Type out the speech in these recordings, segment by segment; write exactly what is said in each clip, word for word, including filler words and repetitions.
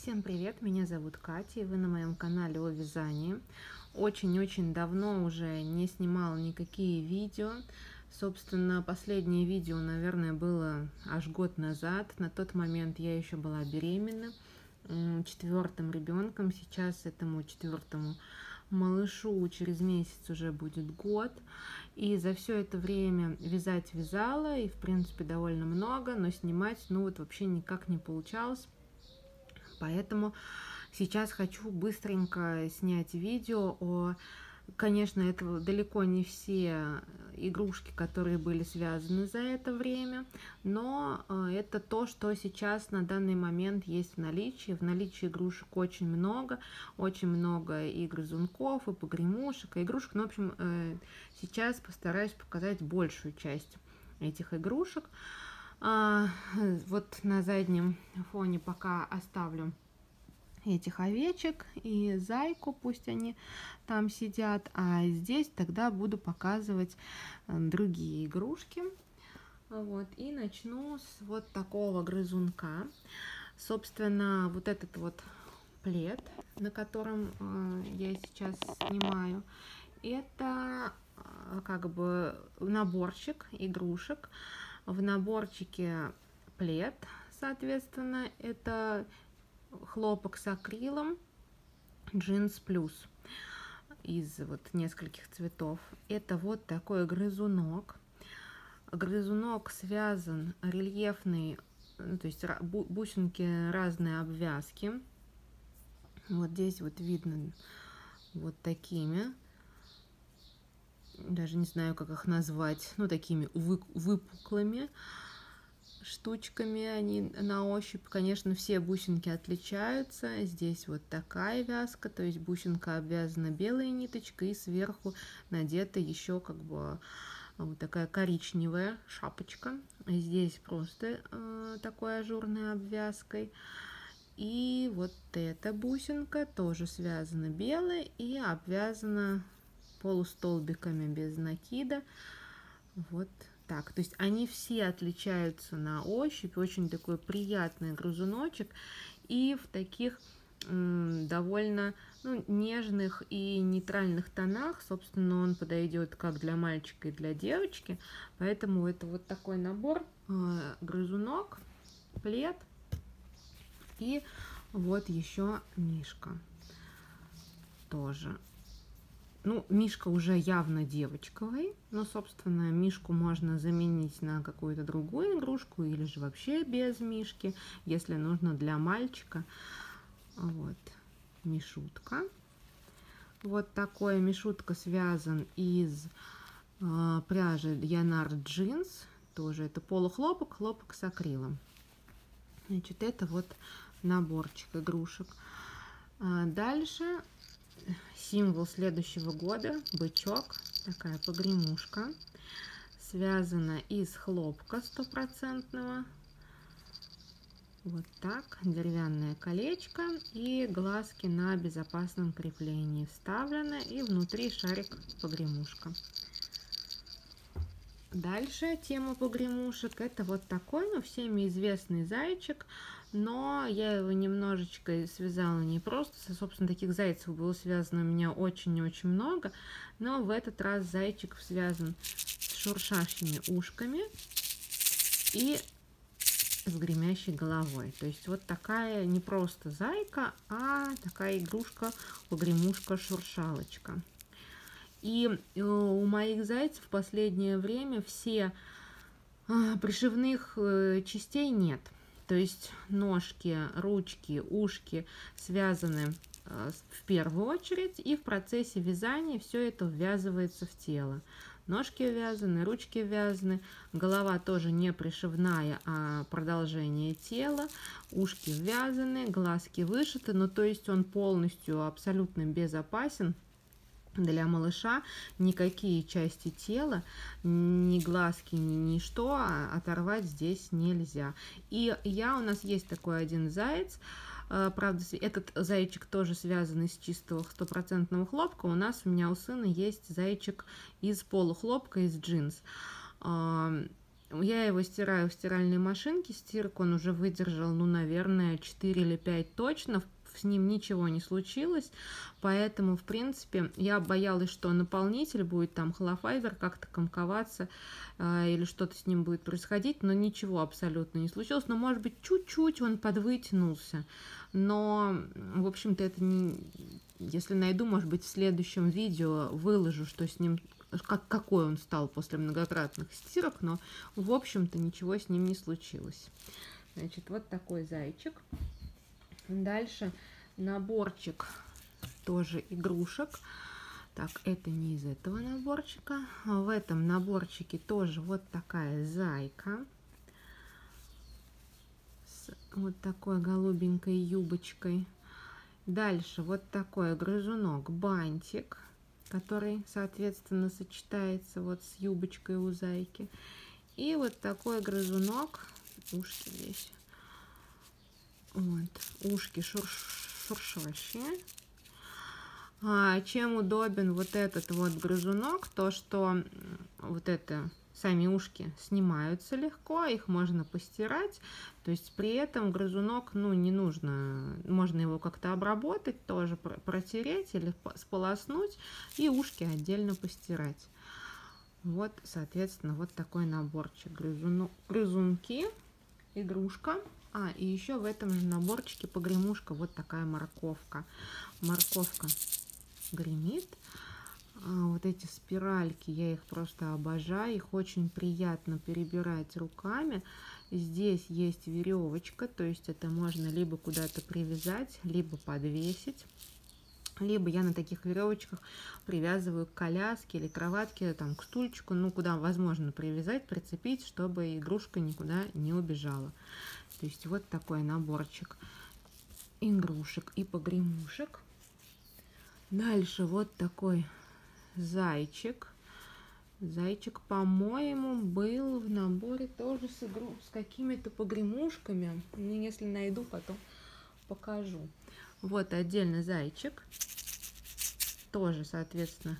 Всем привет, меня зовут Катя, и вы на моем канале о вязании. Очень-очень давно уже не снимала никакие видео. Собственно, последнее видео, наверное, было аж год назад. На тот момент я еще была беременна четвертым ребенком. Сейчас этому четвертому малышу через месяц уже будет год. И за все это время вязать вязала, и в принципе довольно много, но снимать, ну вот вообще никак не получалось. Поэтому сейчас хочу быстренько снять видео о... Конечно, это далеко не все игрушки, которые были связаны за это время, но это то, что сейчас на данный момент есть в наличии. В наличии игрушек очень много, очень много и грызунков, и погремушек, и игрушек. Ну, в общем, сейчас постараюсь показать большую часть этих игрушек. Вот на заднем фоне пока оставлю этих овечек и зайку, пусть они там сидят, а здесь тогда буду показывать другие игрушки. Вот, и начну с вот такого грызунка. Собственно, вот этот вот плед, на котором э, я сейчас снимаю, это э, как бы наборчик игрушек. В наборчике плед, соответственно, это хлопок с акрилом джинс плюс из вот нескольких цветов. Это вот такой грызунок. Грызунок связан рельефный, ну, то есть бусинки разные обвязки. Вот здесь вот видно вот такими, даже не знаю, как их назвать, ну, такими выпуклыми штучками они на ощупь. Конечно, все бусинки отличаются. Здесь вот такая вязка, то есть бусинка обвязана белой ниточкой, и сверху надета еще как бы вот такая коричневая шапочка. Здесь просто э, такой ажурной обвязкой. И вот эта бусинка тоже связана белой и обвязана полустолбиками без накида. Вот так. То есть они все отличаются на ощупь. Очень такой приятный грызуночек. И в таких м, довольно ну, нежных и нейтральных тонах. Собственно, он подойдет как для мальчика и для девочки. Поэтому это вот такой набор. Э, грызунок, плед и вот еще мишка. Тоже. Ну, мишка уже явно девочковый, но, собственно, мишку можно заменить на какую-то другую игрушку или же вообще без мишки, если нужно для мальчика. Вот, мишутка. Вот такой мишутка связан из э, пряжи Янар джинс, тоже это полухлопок, хлопок с акрилом. Значит, это вот наборчик игрушек. А дальше символ следующего года, бычок, такая погремушка, связана из хлопка стопроцентного. Вот так, деревянное колечко и глазки на безопасном креплении вставлены, и внутри шарик погремушка. Дальше тема погремушек, это вот такой, ну, всеми известный зайчик, но я его немножечко связала не просто, собственно, таких зайцев было связано у меня очень-очень много, но в этот раз зайчик связан с шуршащими ушками и с гремящей головой. То есть вот такая не просто зайка, а такая игрушка погремушка-шуршалочка. И у моих зайцев в последнее время все пришивных частей нет. То есть ножки, ручки, ушки связаны в первую очередь, и в процессе вязания все это ввязывается в тело. Ножки вязаны, ручки вязаны, голова тоже не пришивная, а продолжение тела, ушки вязаны, глазки вышиты, ну то есть он полностью абсолютно безопасен для малыша. Никакие части тела, ни глазки, ни ничто оторвать здесь нельзя. И я, у нас есть такой один заяц, правда, этот зайчик тоже связан из чистого стопроцентного хлопка. У нас, у меня у сына есть зайчик из полухлопка, из джинс. Я его стираю в стиральной машинке. Стирку он уже выдержал, ну, наверное, четыре или пять точно. С ним ничего не случилось. Поэтому, в принципе, я боялась, что наполнитель будет там холофайбер как-то комковаться э, или что-то с ним будет происходить. Но ничего абсолютно не случилось. Но, может быть, чуть-чуть он подвытянулся. Но, в общем-то, это не... Если найду, может быть, в следующем видео выложу, что с ним... Как, какой он стал после многократных стирок, но, в общем-то, ничего с ним не случилось. Значит, вот такой зайчик. Дальше наборчик тоже игрушек. Так, это не из этого наборчика. В этом наборчике тоже вот такая зайка. С вот такой голубенькой юбочкой. Дальше вот такой грызунок-бантик, который, соответственно, сочетается вот с юбочкой у зайки. И вот такой грызунок, ушки здесь, вот, ушки шурш, шуршащие. А чем удобен вот этот вот грызунок, то что вот это, сами ушки снимаются легко, их можно постирать, то есть при этом грызунок, ну, не нужно, можно его как-то обработать, тоже протереть или сполоснуть и ушки отдельно постирать. Вот, соответственно, вот такой наборчик. Грызуну, грызунки, игрушка. А, и еще в этом же наборчике погремушка, вот такая морковка. Морковка гремит. Вот эти спиральки, я их просто обожаю, их очень приятно перебирать руками. Здесь есть веревочка, то есть это можно либо куда-то привязать, либо подвесить, либо я на таких веревочках привязываю к коляске или кроватке, там, к стульчику, ну, куда возможно привязать, прицепить, чтобы игрушка никуда не убежала. То есть вот такой наборчик игрушек и погремушек. Дальше вот такой зайчик. Зайчик, по-моему, был в наборе тоже с, игру... с какими-то погремушками. Ну, если найду, потом покажу. Вот отдельно зайчик. Тоже, соответственно,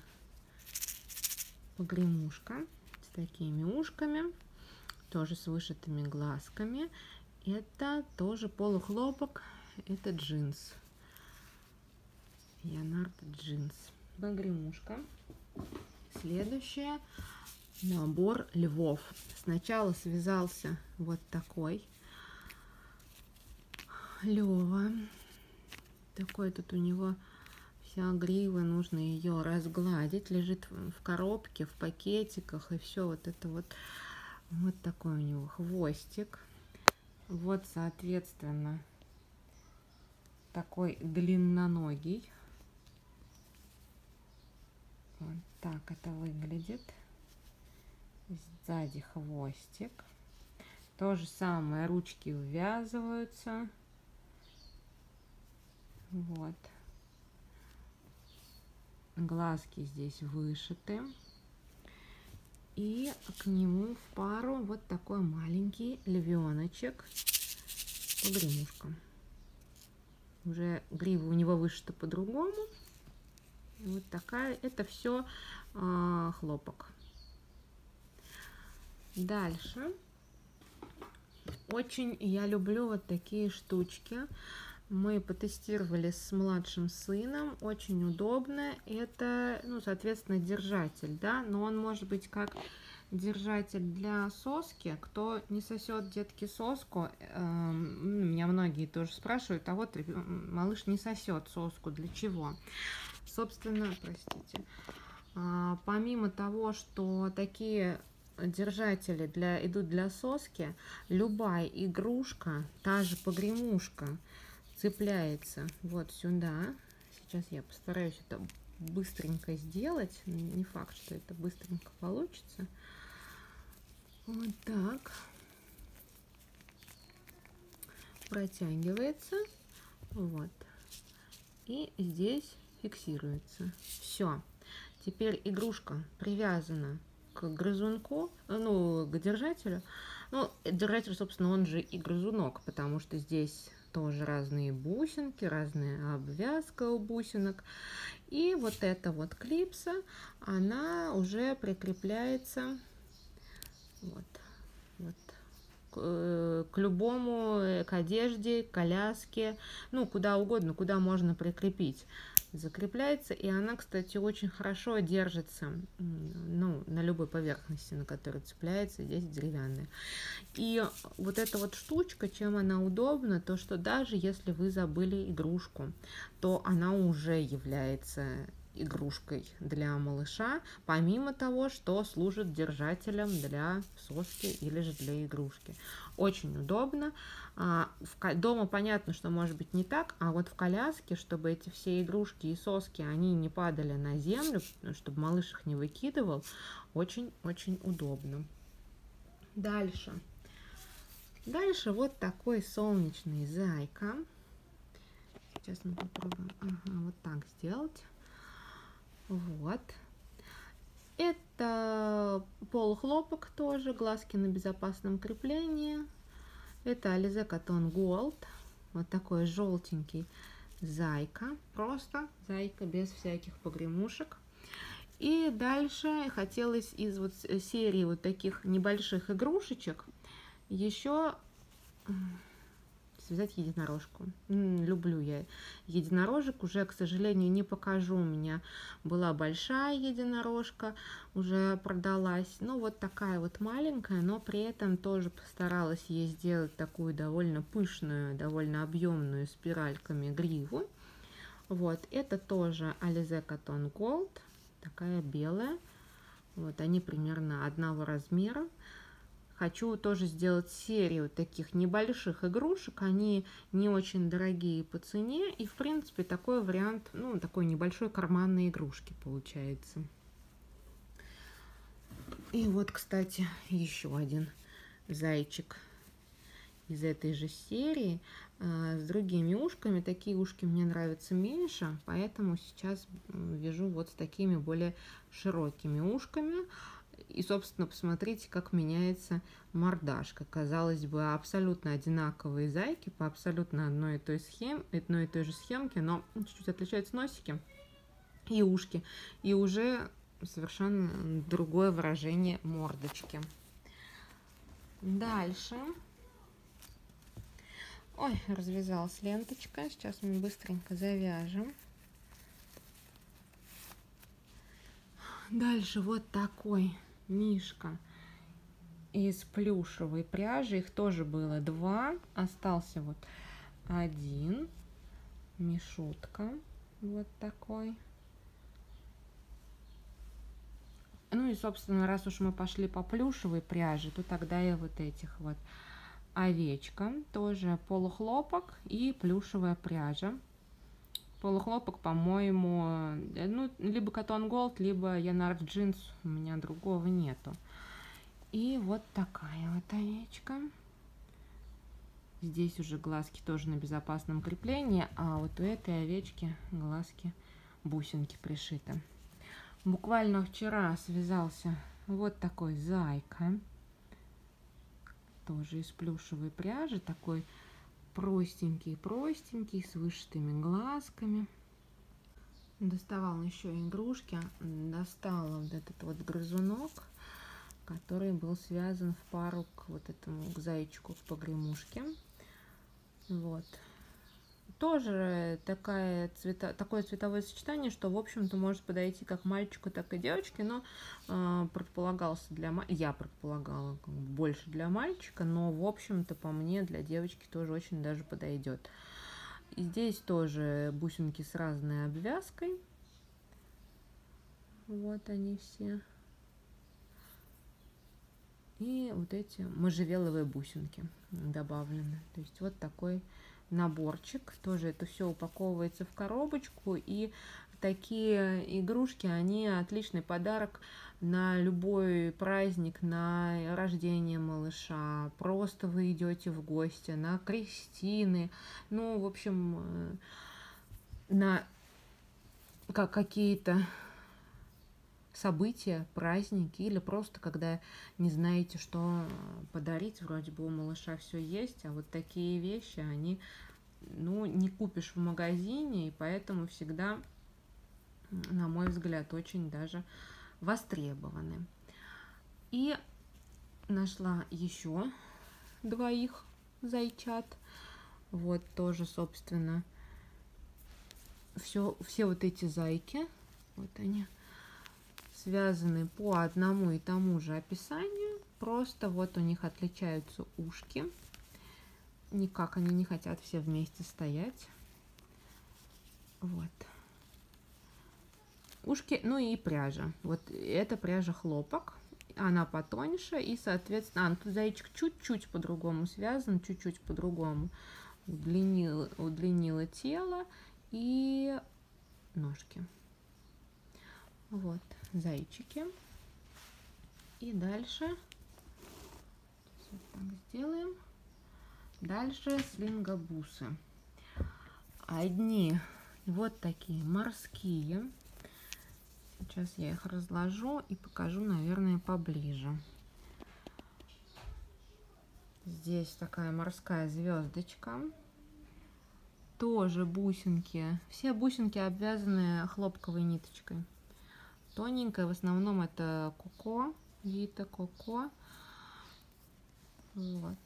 погремушка с такими ушками. Тоже с вышитыми глазками. Это тоже полухлопок. Это джинс. Янард джинс. Погремушка. Следующее набор львов. Сначала связался вот такой Лева. Такой тут у него вся грива, нужно ее разгладить. Лежит в коробке, в пакетиках и все вот это вот. Вот такой у него хвостик. Вот, соответственно, такой длинноногий. Вот так это выглядит. Сзади хвостик. То же самое, ручки ввязываются. Вот. Глазки здесь вышиты. И к нему в пару вот такой маленький львеночек. Погремушка. Уже грива у него вышита по-другому. Вот такая, это все э, хлопок. Дальше. Очень я люблю вот такие штучки. Мы потестировали с младшим сыном. Очень удобно. Это, ну, соответственно, держатель, да, но он может быть как держатель для соски. Кто не сосет, детки, соску, э, меня многие тоже спрашивают, а вот малыш не сосет соску, для чего? Собственно, простите, а, помимо того, что такие держатели для, идут для соски, любая игрушка, та же погремушка, цепляется вот сюда. Сейчас я постараюсь это быстренько сделать. Не факт, что это быстренько получится. Вот так. Протягивается. Вот. И здесь фиксируется. Все. Теперь игрушка привязана к грызунку, ну, к держателю. Ну, держатель, собственно, он же и грызунок, потому что здесь тоже разные бусинки, разная обвязка у бусинок. И вот эта вот клипса, она уже прикрепляется вот к, к любому, к одежде, к коляске, ну, куда угодно, куда можно прикрепить. Закрепляется, и она, кстати, очень хорошо держится, ну, на любой поверхности, на которой цепляется, здесь деревянная. И вот эта вот штучка, чем она удобна, то что даже если вы забыли игрушку, то она уже является игрушкой для малыша, помимо того, что служит держателем для соски или же для игрушки. Очень удобно. Дома понятно, что может быть не так, а вот в коляске, чтобы эти все игрушки и соски, они не падали на землю, чтобы малыш их не выкидывал, очень-очень удобно. Дальше. Дальше вот такой солнечный зайка. Сейчас мы попробуем ага, вот так сделать. Вот. Это полухлопок тоже, глазки на безопасном креплении. Это Alize Cotton Gold. Вот такой желтенький зайка. Просто зайка без всяких погремушек. И дальше хотелось из вот серии вот таких небольших игрушечек еще связать единорожку. Люблю я единорожек. Уже, к сожалению, не покажу. У меня была большая единорожка, уже продалась. Ну, вот такая вот маленькая, но при этом тоже постаралась ей сделать такую довольно пышную, довольно объемную спиральками гриву. Вот, это тоже Alize Cotton Gold. Такая белая. Вот, они примерно одного размера. Хочу тоже сделать серию таких небольших игрушек. Они не очень дорогие по цене. И, в принципе, такой вариант, ну, такой небольшой карманной игрушки получается. И вот, кстати, еще один зайчик из этой же серии с другими ушками. Такие ушки мне нравятся меньше, поэтому сейчас вяжу вот с такими более широкими ушками. И, собственно, посмотрите, как меняется мордашка. Казалось бы, абсолютно одинаковые зайки по абсолютно одной и той схеме, одной и той же схемке, но чуть-чуть отличаются носики и ушки. И уже совершенно другое выражение мордочки. Дальше. Ой, развязалась ленточка. Сейчас мы быстренько завяжем. Дальше вот такой мишка из плюшевой пряжи. Их тоже было два. Остался вот один. Мишутка. Вот такой. Ну и, собственно, раз уж мы пошли по плюшевой пряже, то тогда я вот этих вот. Овечка. Тоже полухлопок и плюшевая пряжа. Полухлопок, по-моему, ну, либо Cotton Gold, либо Янард Джинс, у меня другого нету. И вот такая вот овечка. Здесь уже глазки тоже на безопасном креплении, а вот у этой овечки глазки, бусинки пришиты. Буквально вчера связался вот такой зайка. Тоже из плюшевой пряжи, такой простенький-простенький, с вышитыми глазками. Доставала еще игрушки, достала вот этот вот грызунок, который был связан в пару к вот этому к зайчику, к погремушке. Вот. Тоже такая цвета, такое цветовое сочетание, что, в общем-то, может подойти как мальчику, так и девочке, но э, предполагался для я предполагала как бы, больше для мальчика, но, в общем-то, по мне, для девочки тоже очень даже подойдет. И здесь тоже бусинки с разной обвязкой. Вот они все. И вот эти можжевеловые бусинки добавлены. То есть вот такой наборчик. Тоже это все упаковывается в коробочку. И такие игрушки, они отличный подарок на любой праздник, на рождение малыша. Просто вы идете в гости, на крестины. Ну, в общем, на как какие-то события, праздники, или просто когда не знаете, что подарить, вроде бы у малыша все есть, а вот такие вещи, они, ну, не купишь в магазине, и поэтому всегда, на мой взгляд, очень даже востребованы. И нашла еще двоих зайчат. Вот тоже, собственно, все, все вот эти зайки, вот они, связаны по одному и тому же описанию. Просто вот у них отличаются ушки. Никак они не хотят все вместе стоять. Вот. Ушки, ну и пряжа. Вот это пряжа хлопок. Она потоньше, и, соответственно, а, ну, тут зайчик чуть-чуть по-другому связан, чуть-чуть по-другому. Удлинила, удлинила тело и ножки. Вот, зайчики. И дальше, вот так сделаем. Дальше слингобусы. Одни вот такие морские. Сейчас я их разложу и покажу, наверное, поближе. Здесь такая морская звездочка. Тоже бусинки. Все бусинки обвязаны хлопковой ниточкой. Тоненькая, в основном это коко, вита коко. Вот.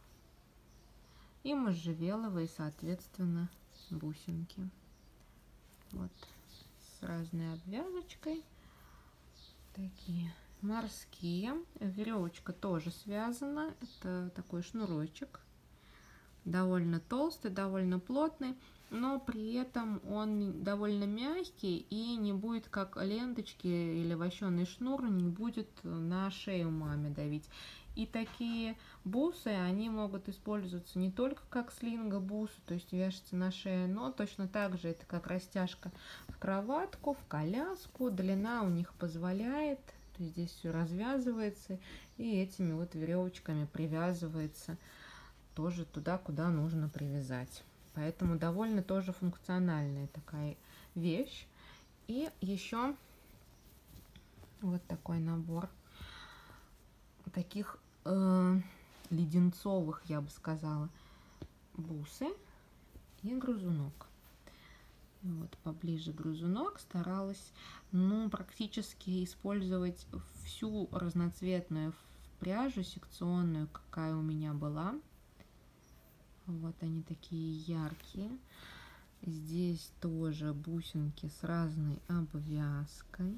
И можжевеловые, соответственно, бусинки. Вот. С разной обвязочкой. Такие морские. Веревочка тоже связана. Это такой шнурочек. Довольно толстый, довольно плотный, но при этом он довольно мягкий и не будет, как ленточки или вощеный шнур, не будет на шею маме давить. И такие бусы, они могут использоваться не только как слинго-бусы, то есть вешаться на шею, но точно так же это как растяжка в кроватку, в коляску. Длина у них позволяет, то есть здесь все развязывается и этими вот веревочками привязывается тоже туда, куда нужно привязать. Поэтому довольно тоже функциональная такая вещь. И еще вот такой набор таких э, леденцовых, я бы сказала, бусы и грызунок. Вот поближе грызунок. Старалась, ну, практически использовать всю разноцветную пряжу секционную, какая у меня была. Вот они такие яркие. Здесь тоже бусинки с разной обвязкой.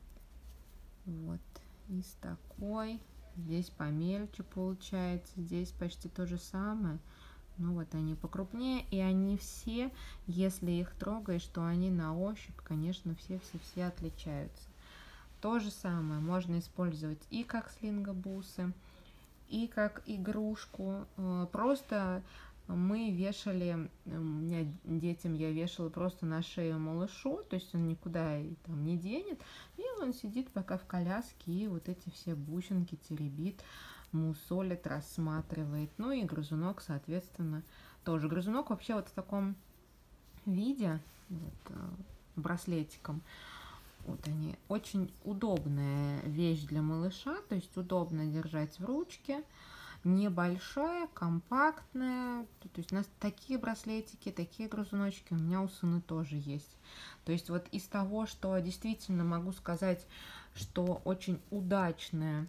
Вот. И с такой. Здесь помельче получается. Здесь почти то же самое. Ну вот они покрупнее. И они все, если их трогаешь, то они на ощупь, конечно, все-все-все отличаются. То же самое можно использовать и как слинго-бусы, и как игрушку. Просто мы вешали, у меня детям я вешала просто на шею малышу, то есть он никуда там не денет, и он сидит пока в коляске и вот эти все бусинки теребит, мусолит, рассматривает. Ну и грызунок, соответственно, тоже. Грызунок вообще вот в таком виде, вот, браслетиком, вот они, очень удобная вещь для малыша, то есть удобно держать в ручке. Небольшая, компактная. То есть у нас такие браслетики, такие грызуночки у меня у сына тоже есть. То есть вот из того, что действительно могу сказать, что очень удачная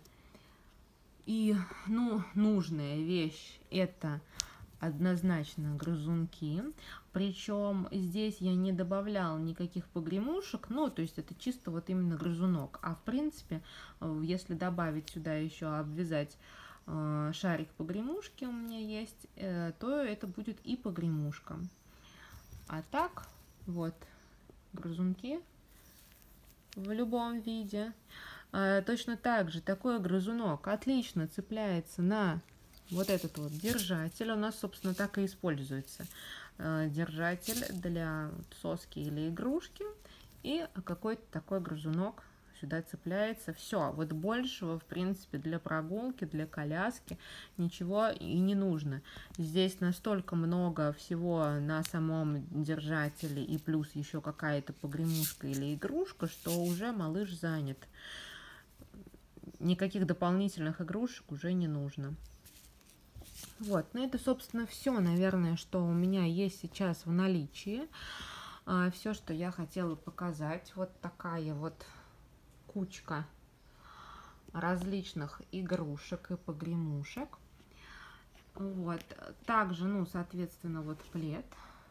и, ну, нужная вещь, это однозначно грызунки. Причем здесь я не добавляла никаких погремушек, ну, то есть это чисто вот именно грызунок. А в принципе, если добавить сюда еще, обвязать шарик погремушки у меня есть, то это будет и погремушка. А так, вот, грызунки в любом виде. Точно так же такой грызунок отлично цепляется на вот этот вот держатель. У нас, собственно, так и используется. Держатель для соски или игрушки. И какой-то такой грызунок сюда цепляется. Все, вот большего, в принципе, для прогулки, для коляски ничего и не нужно. Здесь настолько много всего на самом держателе и плюс еще какая-то погремушка или игрушка, что уже малыш занят. Никаких дополнительных игрушек уже не нужно. Вот, ну это, собственно, все, наверное, что у меня есть сейчас в наличии. Все, что я хотела показать. Вот такая вот кучка различных игрушек и погремушек. Вот. Также, ну, соответственно, вот плед.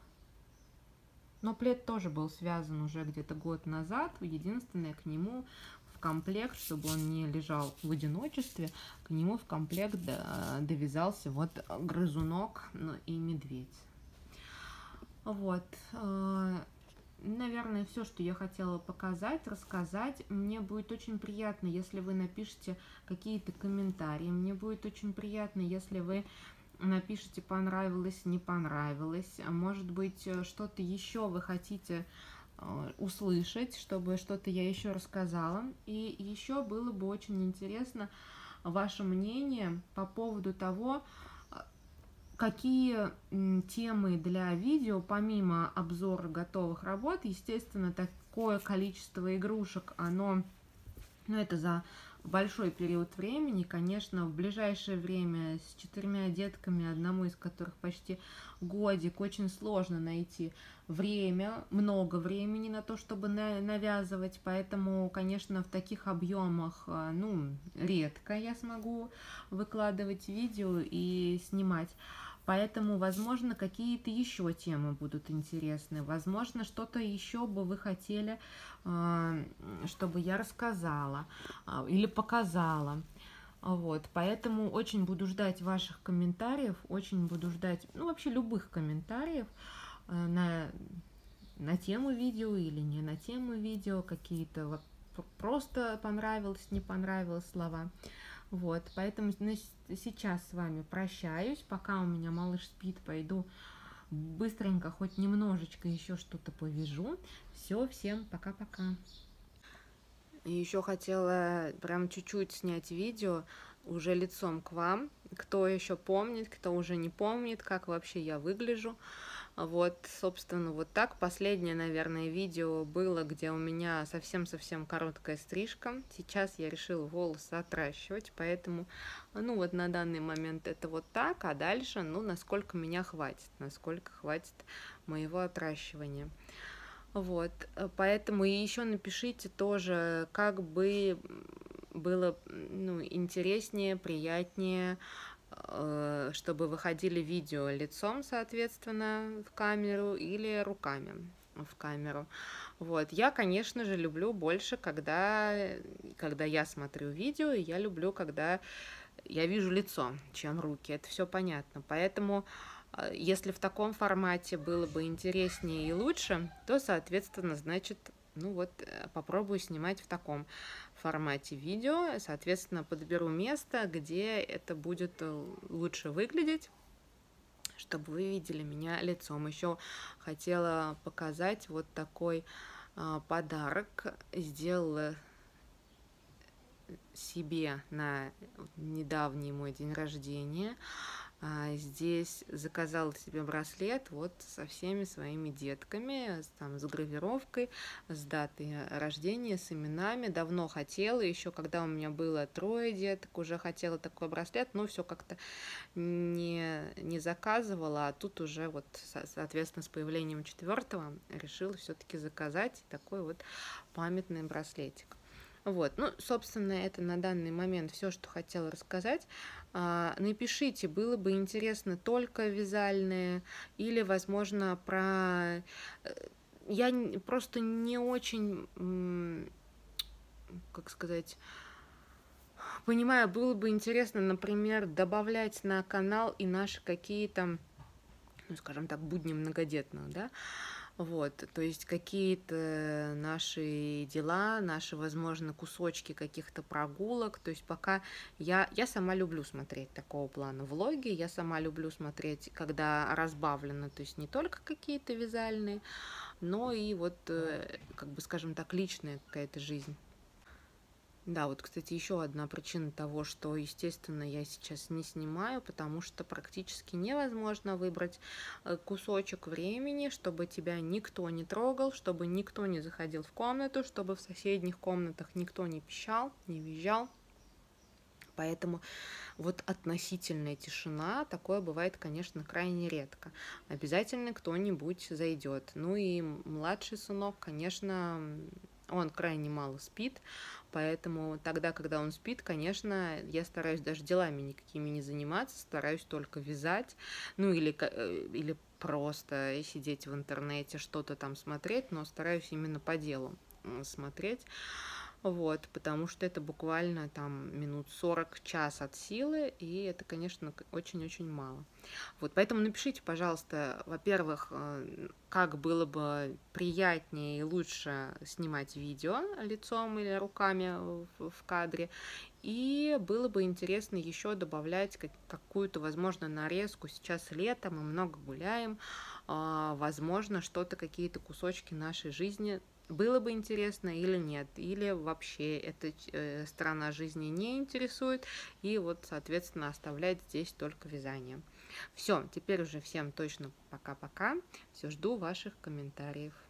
Но плед тоже был связан уже где-то год назад. Единственное, к нему в комплект, чтобы он не лежал в одиночестве, к нему в комплект довязался вот грызунок, ну, и медведь. Вот. Наверное, все, что я хотела показать, рассказать. Мне будет очень приятно, если вы напишите какие-то комментарии. Мне будет очень приятно, если вы напишите понравилось, не понравилось. Может быть, что-то еще вы хотите услышать, чтобы что-то я еще рассказала. И еще было бы очень интересно ваше мнение по поводу того, какие темы для видео, помимо обзора готовых работ, естественно, такое количество игрушек, оно, ну, это за большой период времени, конечно, в ближайшее время с четырьмя детками, одному из которых почти годик, очень сложно найти время, много времени на то, чтобы навязывать, поэтому, конечно, в таких объемах, ну, редко я смогу выкладывать видео и снимать. Поэтому, возможно, какие-то еще темы будут интересны. Возможно, что-то еще бы вы хотели, чтобы я рассказала или показала. Вот, поэтому очень буду ждать ваших комментариев, очень буду ждать, ну, вообще любых комментариев на, на тему видео или не на тему видео, какие-то просто понравилось, не понравилось слова. Вот, поэтому сейчас с вами прощаюсь, пока у меня малыш спит, пойду быстренько хоть немножечко еще что-то повяжу. Все, всем пока-пока. И еще хотела прям чуть-чуть снять видео уже лицом к вам. Кто еще помнит, кто уже не помнит, как вообще я выгляжу. Вот, собственно, вот так. Последнее, наверное, видео было, где у меня совсем-совсем короткая стрижка. Сейчас я решила волосы отращивать, поэтому, ну, вот на данный момент это вот так, а дальше, ну, насколько меня хватит, насколько хватит моего отращивания. Вот, поэтому и еще напишите тоже, как бы было, ну, интереснее, приятнее, чтобы выходили видео лицом, соответственно, в камеру или руками в камеру. Вот. Я, конечно же, люблю больше, когда, когда я смотрю видео, и я люблю, когда я вижу лицо, чем руки. Это все понятно. Поэтому, если в таком формате было бы интереснее и лучше, то, соответственно, значит, ну вот, попробую снимать в таком формате видео, соответственно, подберу место, где это будет лучше выглядеть, чтобы вы видели меня лицом. Еще хотела показать вот такой а, подарок. Сделала себе на недавний мой день рождения. Здесь заказала себе браслет вот со всеми своими детками, там, с гравировкой, с датой рождения, с именами. Давно хотела, еще когда у меня было трое деток, уже хотела такой браслет, но все как-то не, не заказывала, а тут уже вот, соответственно, с появлением четвертого решила все-таки заказать такой вот памятный браслетик. Вот, ну, собственно, это на данный момент все, что хотела рассказать. А, напишите, было бы интересно только вязальные или, возможно, про... Я просто не очень, как сказать, понимаю, было бы интересно, например, добавлять на канал и наши какие-то, ну, скажем так, будни многодетных, да, вот, то есть какие-то наши дела, наши, возможно, кусочки каких-то прогулок, то есть пока я, я сама люблю смотреть такого плана влоги, я сама люблю смотреть, когда разбавлено, то есть не только какие-то вязальные, но и вот, как бы, скажем так, личная какая-то жизнь. Да, вот, кстати, еще одна причина того, что, естественно, я сейчас не снимаю, потому что практически невозможно выбрать кусочек времени, чтобы тебя никто не трогал, чтобы никто не заходил в комнату, чтобы в соседних комнатах никто не пищал, не визжал. Поэтому вот относительная тишина, такое бывает, конечно, крайне редко. Обязательно кто-нибудь зайдет. Ну и младший сынок, конечно, он крайне мало спит, Поэтому тогда, когда он спит, конечно, я стараюсь даже делами никакими не заниматься, стараюсь только вязать, ну или, ка- э, или просто сидеть в интернете, что-то там смотреть, но стараюсь именно по делу м, смотреть. Вот, потому что это буквально там минут сорок, час от силы, и это, конечно, к- очень-очень мало. Вот, поэтому напишите, пожалуйста, во-первых, э, как было бы приятнее и лучше снимать видео лицом или руками в, в кадре, и было бы интересно еще добавлять как- какую-то, возможно, нарезку. Сейчас лето, мы много гуляем, а, возможно, что-то, какие-то кусочки нашей жизни было бы интересно или нет, или вообще эта э, сторона жизни не интересует, и вот, соответственно, оставлять здесь только вязание. Все, теперь уже всем точно пока-пока. Все, жду ваших комментариев.